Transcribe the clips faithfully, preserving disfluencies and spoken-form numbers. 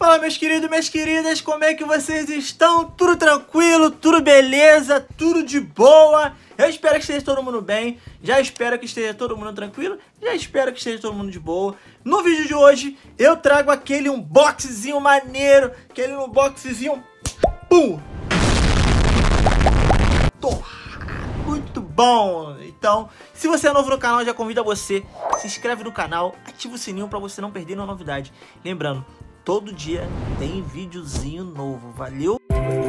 Fala, meus queridos e minhas queridas, como é que vocês estão? Tudo tranquilo, tudo beleza, tudo de boa? Eu espero que esteja todo mundo bem, já espero que esteja todo mundo tranquilo, já espero que esteja todo mundo de boa. No vídeo de hoje, eu trago aquele unboxzinho maneiro, aquele unboxzinho... Pum! Muito bom! Então, se você é novo no canal, já convido a você, se inscreve no canal, ativa o sininho para você não perder nenhuma novidade. Lembrando, todo dia tem videozinho novo, valeu?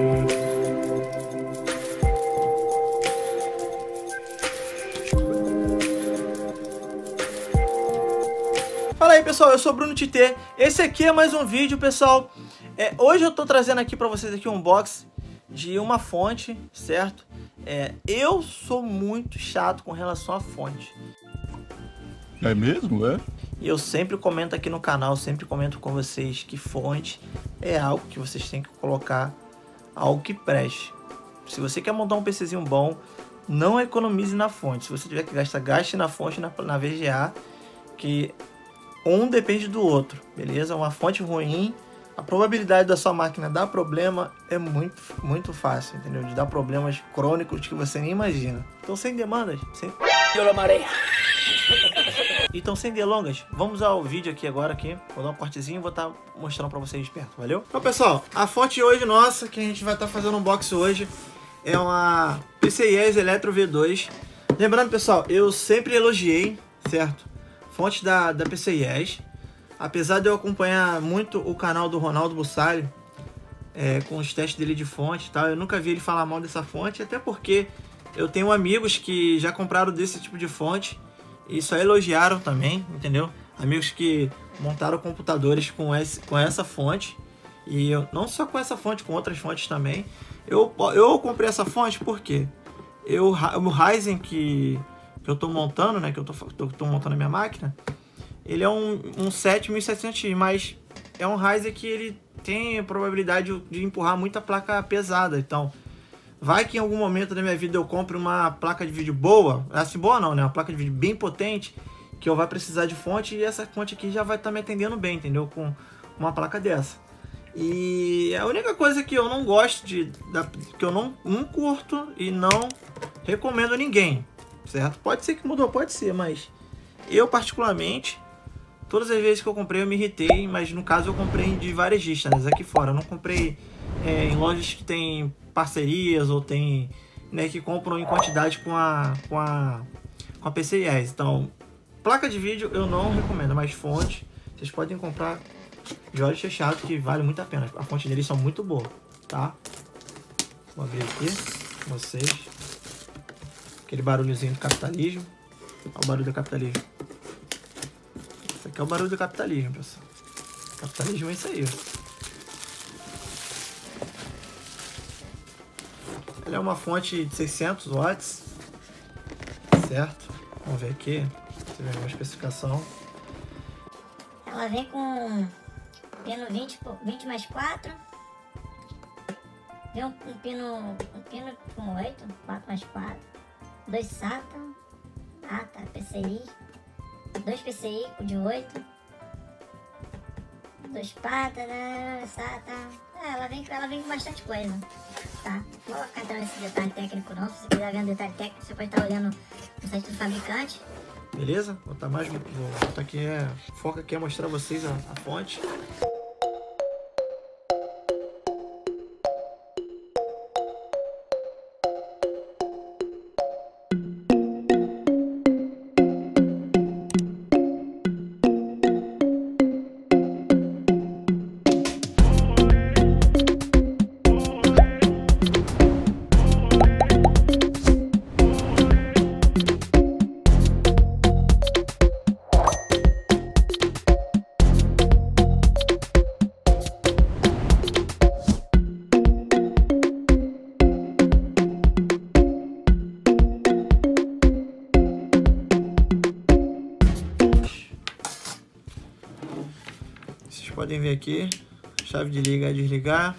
Fala aí, pessoal, eu sou o Bruno Titê. Esse aqui é mais um vídeo, pessoal. É, hoje eu tô trazendo aqui para vocês aqui um unboxing de uma fonte, certo? É, eu sou muito chato com relação à fonte. É mesmo, é? E eu sempre comento aqui no canal, sempre comento com vocês que fonte é algo que vocês têm que colocar algo que preste. Se você quer montar um PCzinho bom, não economize na fonte. Se você tiver que gastar, gaste na fonte, na, na V G A, que um depende do outro, beleza? Uma fonte ruim, a probabilidade da sua máquina dar problema é muito, muito fácil, entendeu? De dar problemas crônicos que você nem imagina. Então, sem demandas, sem... Então, sem delongas, vamos ao vídeo aqui agora, aqui. Vou dar um cortezinho e vou estar mostrando pra vocês de perto, valeu? Então, pessoal, a fonte hoje nossa, que a gente vai estar fazendo um unboxing hoje, é uma P C I S Electro V dois. Lembrando, pessoal, eu sempre elogiei, certo? Fonte da, da P C I S. Apesar de eu acompanhar muito o canal do Ronaldo Bussalho, é, com os testes dele de fonte e tal, eu nunca vi ele falar mal dessa fonte, até porque eu tenho amigos que já compraram desse tipo de fonte e só elogiaram também, entendeu? Amigos que montaram computadores com, esse, com essa fonte, e eu, não só com essa fonte, com outras fontes também. Eu, eu comprei essa fonte porque eu, o Ryzen que, que eu tô montando, né, que eu tô, tô, tô montando a minha máquina, ele é um, um sete mil e setecentos X, mas é um Ryzen que ele tem a probabilidade de empurrar muita placa pesada. Então, vai que em algum momento da minha vida eu compre uma placa de vídeo boa, assim, boa não, né? Uma placa de vídeo bem potente, que eu vai precisar de fonte, e essa fonte aqui já vai estar me atendendo bem, entendeu? Com uma placa dessa. E a única coisa que eu não gosto de, da, que eu não, não curto e não recomendo a ninguém, certo? Pode ser que mudou, pode ser, mas eu particularmente, todas as vezes que eu comprei eu me irritei, mas no caso eu comprei de varejistas, né, aqui fora. Eu não comprei é, em lojas que tem parcerias ou tem, né, que compram em quantidade com a, com a, com a P C I S. Então, placa de vídeo eu não recomendo, mas fonte, vocês podem comprar de olhos fechados, que vale muito a pena. A fonte deles são muito boa, tá? Vou abrir aqui com vocês. Aquele barulhozinho do capitalismo. Olha o barulho do capitalismo. Esse aqui é o barulho do capitalismo, pessoal. Capitalismo é isso aí, ó. Ela é uma fonte de seiscentos watts, certo? Vamos ver aqui, você vê uma especificação. Ela vem com pino vinte, vinte mais quatro, vem um, um pino, um pino com oito, quatro mais quatro, dois SATA, ah tá, P C I, dois P C I de oito, dois SATA, SATA. É, ela vem, ela vem com bastante coisa, tá? Vou colocar então nesse detalhe técnico não. Se você quiser ver um detalhe técnico, você pode estar olhando no site do fabricante. Beleza? Vou botar mais, vou botar aqui, é, foca aqui é mostrar a vocês a, a fonte. Podem ver aqui, chave de ligar e desligar.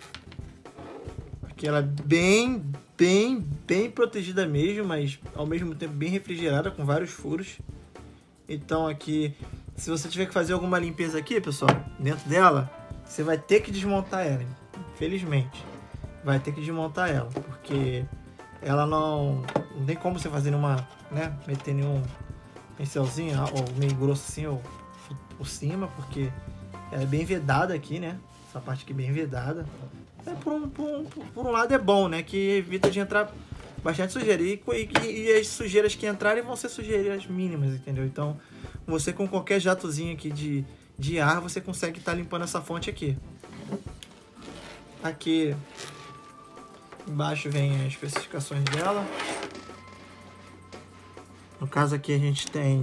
Aqui ela é bem, bem, bem protegida mesmo, mas ao mesmo tempo bem refrigerada, com vários furos. Então aqui, se você tiver que fazer alguma limpeza aqui, pessoal, dentro dela, você vai ter que desmontar ela, infelizmente. Vai ter que desmontar ela, porque ela não... Não tem como você fazer nenhuma, né? Meter nenhum pincelzinho, ou meio grosso assim, ou por cima, porque ela é bem vedada aqui, né? Essa parte aqui bem vedada. É, por, um, por, um, por um lado é bom, né? Que evita de entrar bastante sujeira. E, e, e as sujeiras que entrarem vão ser sujeiras mínimas, entendeu? Então, você com qualquer jatozinho aqui de, de ar, você consegue estar tá limpando essa fonte aqui. Aqui embaixo vem as especificações dela. No caso aqui a gente tem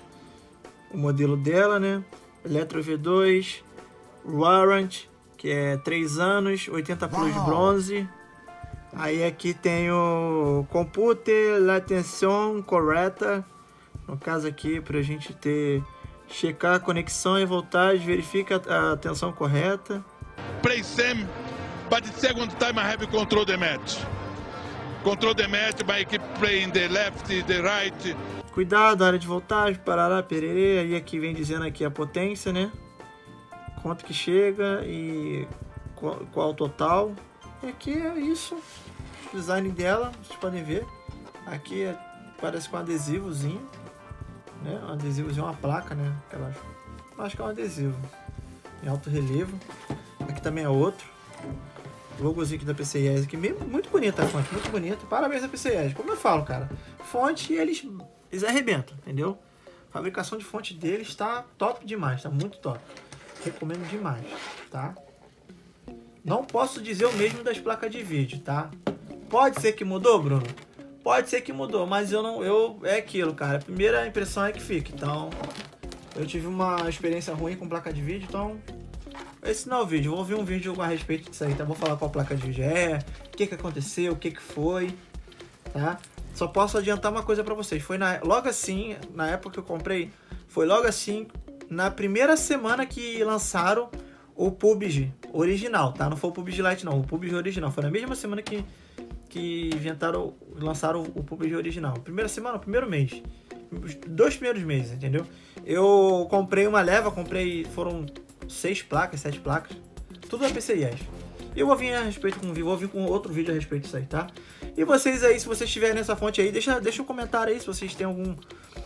o modelo dela, né? Eletro V dois, Warranty, que é três anos, oitenta plus bronze. Aí aqui tem o Computer Latenção Correta. No caso aqui, para a gente ter, checar a conexão e voltagem, verifica a tensão correta. Play same, but the second time I have control the match. Control the match by keep playing the left, the right. Cuidado, área de voltagem, parará, pererê. Aí aqui vem dizendo aqui a potência, né? Quanto que chega e qual, qual o total. E aqui é isso. O design dela, vocês podem ver. Aqui é, parece com um adesivozinho, né? Um adesivozinho, uma placa, né? Aquelas, acho que é um adesivo em alto relevo. Aqui também é outro. Logozinho aqui da P C I S aqui, muito bonita a fonte, muito bonita. Parabéns a P C I S. Como eu falo, cara, fonte eles, eles arrebentam, entendeu? A fabricação de fonte deles está top demais, tá muito top. Recomendo demais, tá? Não posso dizer o mesmo das placas de vídeo, tá? Pode ser que mudou, Bruno? Pode ser que mudou, mas eu não, eu é aquilo, cara. A primeira impressão é que fica. Então, eu tive uma experiência ruim com placa de vídeo, então esse não é o vídeo, vou ouvir um vídeo a respeito disso aí, tá? Vou falar qual placa de vídeo é, o que que aconteceu, o que que foi, tá? Só posso adiantar uma coisa pra vocês, foi na, logo assim, na época que eu comprei, foi logo assim, na primeira semana que lançaram o P U B G original, tá? Não foi o P U B G Lite não, o P U B G original, foi na mesma semana que, que inventaram, lançaram o P U B G original. Primeira semana, primeiro mês, os dois primeiros meses, entendeu? Eu comprei uma leva, comprei, foram seis placas, sete placas, tudo da P C I S. Eu vou vir a respeito com vou vir com outro vídeo a respeito disso aí, tá? E vocês aí, se vocês estiverem nessa fonte aí, deixa, deixa um comentário aí se vocês têm algum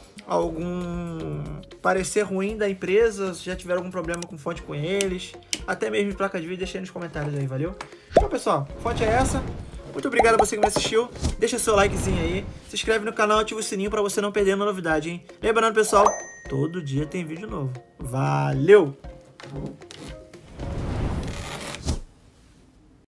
algum parecer ruim da empresa, se já tiveram algum problema com fonte com eles, até mesmo placa de vídeo, deixa aí nos comentários aí, valeu? Então, pessoal, a fonte é essa. Muito obrigado a você que me assistiu. Deixa seu likezinho aí, se inscreve no canal, ativa o sininho pra você não perder nenhuma novidade, hein? Lembrando, pessoal, todo dia tem vídeo novo. Valeu!